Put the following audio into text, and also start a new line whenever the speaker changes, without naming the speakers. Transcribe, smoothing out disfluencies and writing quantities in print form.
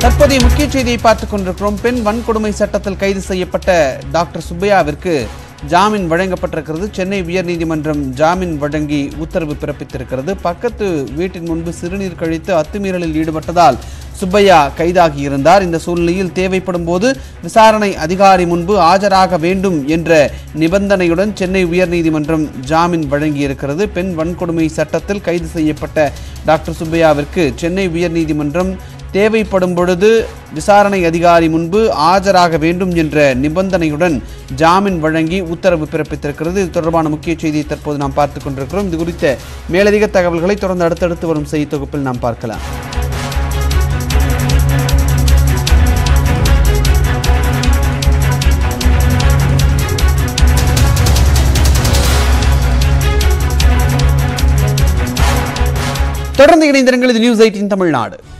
தற்போதைய முக்கிய செய்தியை பார்த்துக் கொண்டிருக்கிறோம். பெண் வன்கொடுமை சட்டத்தில் கைது செய்யப்பட்ட டாக்டர் சுப்பையாவிற்கு ஜாமீன் வழங்கப்பட்டிருக்கிறது. சென்னை உயர்நீதிமன்றம் ஜாமீன் வழங்கி உத்தரவு பிறப்பித்திருக்கிறது. பக்கத்து வீட்டின் முன்பு சிறுநீர் கழித்து அத்துமீறலில் ஈடுபட்டதால் சுப்பையா கைதாகி இருந்தார். இந்த சூழ்நிலையில் தேவைப்படும் போது விசாரணை அதிகாரி முன்பு ஆஜராக வேண்டும் என்ற நிபந்தனையுடன் சென்னை உயர்நீதிமன்றம் ஜாமீன் வழங்கியிருக்கிறது. பெண் வன்கொடுமை சட்டத்தில் கைது செய்யப்பட்ட டாக்டர் சுப்பையாவிற்கு சென்னை உயர்நீதிமன்றம் தேவைப்படும் பொழுது விசாரணை அதிகாரி முன்பு ஆஜராக வேண்டும் என்ற நிபந்தனையுடன் ஜாமீன் வழங்கி உத்தரவு பிறப்பித்திருக்கிறது. இது தொடர்பான முக்கிய செய்தியை தற்போது நாம் பார்த்துக் கொண்டிருக்கிறோம். இது குறித்த மேலதிக தகவல்களை தொடர்ந்து அடுத்தடுத்து வரும் செய்தி தொகுப்பில் நாம் பார்க்கலாம். தொடர்ந்து இணைந்திருங்கள். இது நியூஸ் 18 தமிழ்நாடு.